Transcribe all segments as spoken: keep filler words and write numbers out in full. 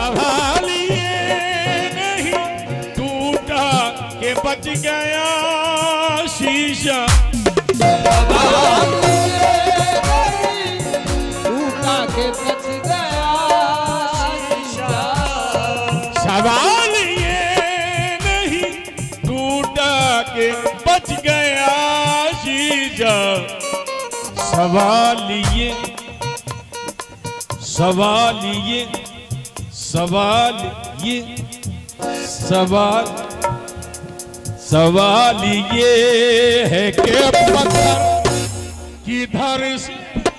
सवाल ये नहीं टूटा के बच गया शीशा। टूटा के बच गया शीशा। सवाल ये नहीं टूटा के बच गया शीशा। सवाल ये सवाल ये सवाल ये सवाल सवाल ये है कि पत्थर किधर से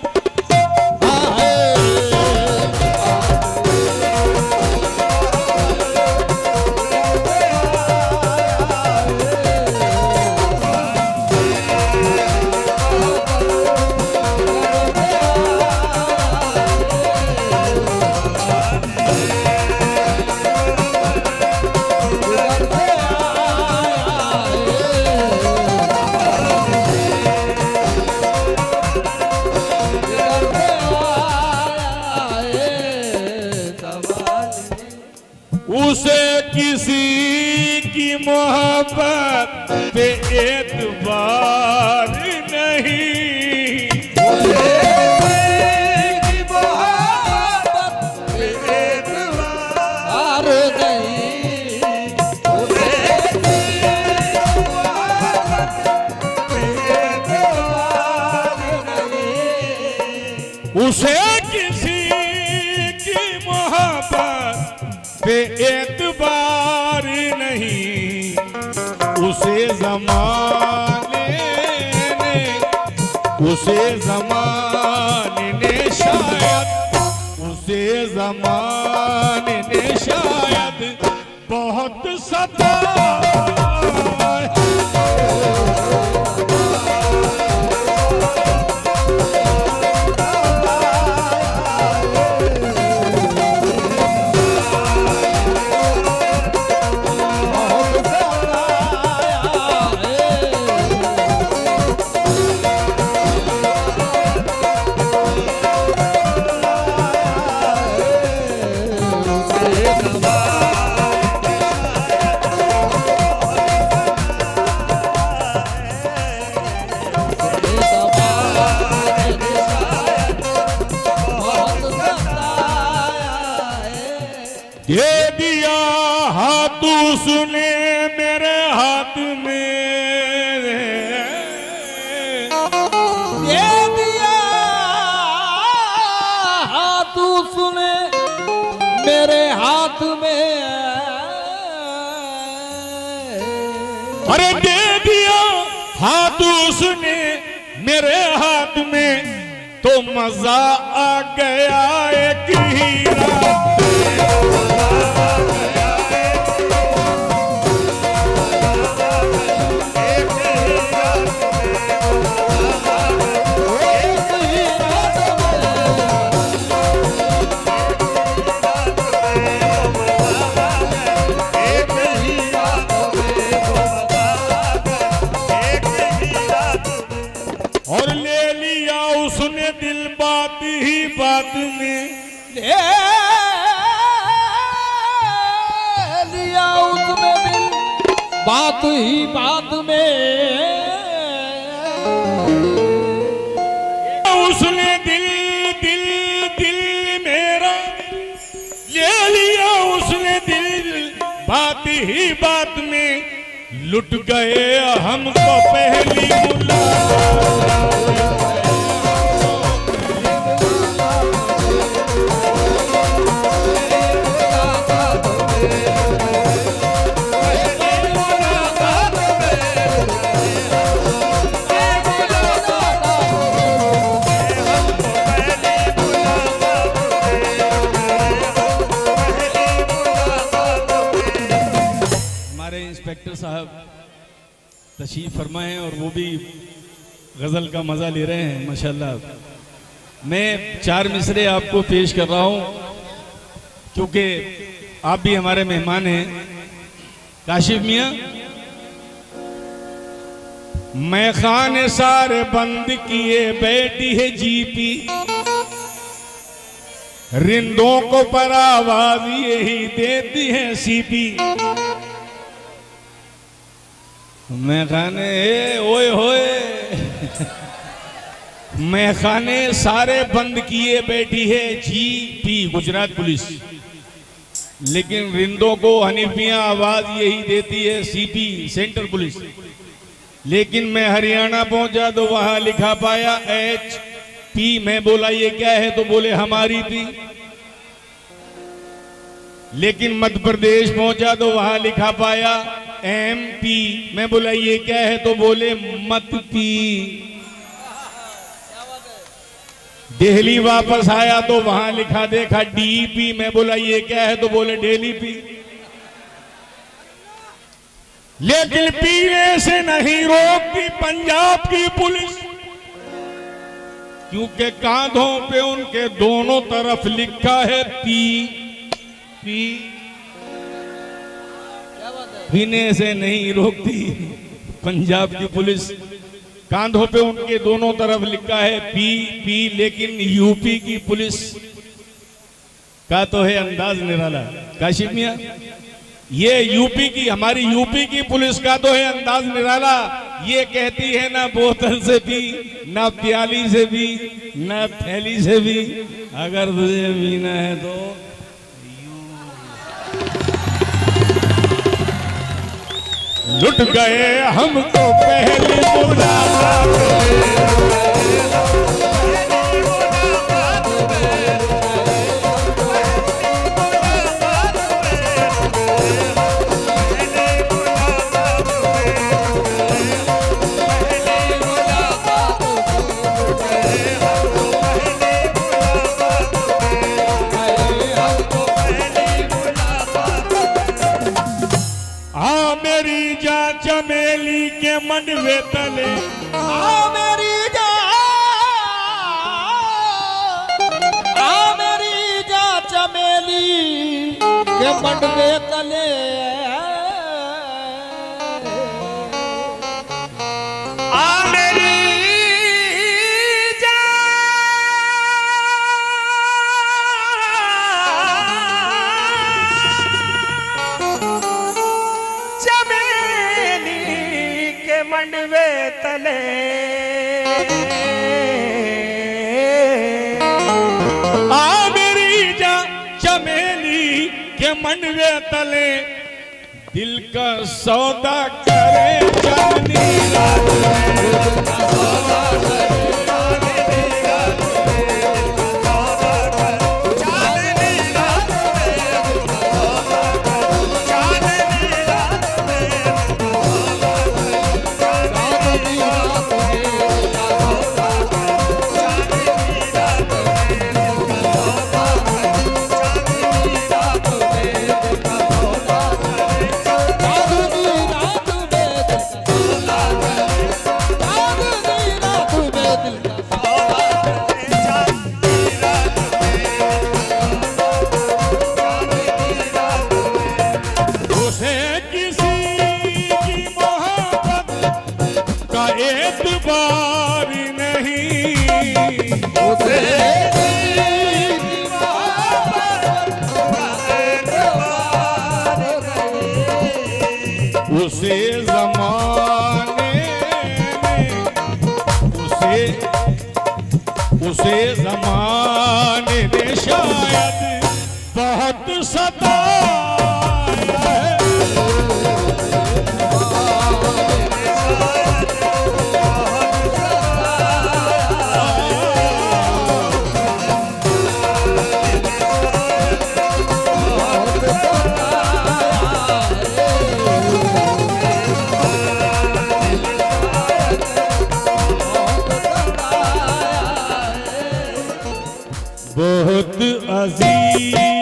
उसे किसी की मोहब्बत पे एतबार नहीं। उसे किसी की मोहब्बत पे एतबार नहीं। उसे किसी की मोहब्बत पे एतबार नहीं। उसे किसी की मोहब्बत पे एतबार नहीं। उसे ज़माने ने उसे ज़माने ने शायद उसे ज़माने ने शायद बहुत सताया। दे दिया हाथ उसने मेरे हाथ में। दे दिया हाथ उसने मेरे हाथ में। अरे दे दिया हाथ उसने मेरे हाथ में तो मजा आ गया एक हीरा। और ले लिया उसने दिल बात ही बात में। ले लिया उसने दिल बात ही बात में। उसने दिल दिल दिल मेरा ले लिया उसने दिल बात ही बात में। लुट गए हमको पहली मुलाकात। इंस्पेक्टर साहब तशरीफ फरमाएं और वो भी गज़ल का मज़ा ले रहे हैं माशाल्लाह। मैं चार मिसरे आपको पेश कर रहा हूँ क्योंकि आप भी हमारे मेहमान हैं। काशिफ मियाँ, मैं खाने सारे बंद किए बैठी है जीपी। रिंदों को पर आवाज यही देती है सीपी। मैं खाने ओए होए मैं खाने सारे बंद किए बैठी है जी पी गुजरात पुलिस, लेकिन रिंदों को हनीफियां आवाज यही देती है सीपी सेंट्रल पुलिस। लेकिन मैं हरियाणा पहुंचा तो वहां लिखा पाया एच पी। मैं बोला ये क्या है, तो बोले हमारी पी। लेकिन मध्य प्रदेश पहुंचा तो वहां लिखा पाया एम पी। मैं बोला ये क्या है, तो बोले मत पी। दिल्ली वापस आया तो वहां लिखा देखा डीपी। मैं बोला ये क्या है, तो बोले डेली पी। लेकिन पीने से नहीं रोकती पंजाब की पुलिस, क्योंकि कांधों पे उनके दोनों तरफ लिखा है पी पी। पीने से नहीं रोकती पंजाब की पुलिस, कांधों पे उनके दोनों तरफ लिखा है पी पी। लेकिन यूपी की पुलिस का तो है अंदाज निराला। काशिफ मियां, ये यूपी की हमारी यूपी की पुलिस का तो है अंदाज निराला। ये कहती है ना बोतल से पी, ना प्याली से पी, ना थैली से भी। अगर तुझे पीना है तो लुट गए हमको पहली मुलाकात में। चमेली के मंडवे तले आ मेरी जा आ मेरी जा चमेली के मंडवे तले। आ मेरी जा मंडवे तले। आ मेरी जा चमेली के मंडवे तले, दिल का सौदा करे चांदनी रात में। दिल का सौदा करे चांदनी रात में। दिल का सौदा करे चांदनी रात में। दिल का सौदा करे चांदनी रात में। एतबार नहीं उसे उसे ज़माने में उसे उसे ज़माने ने शायद बहुत सताया है। बहुत अजीज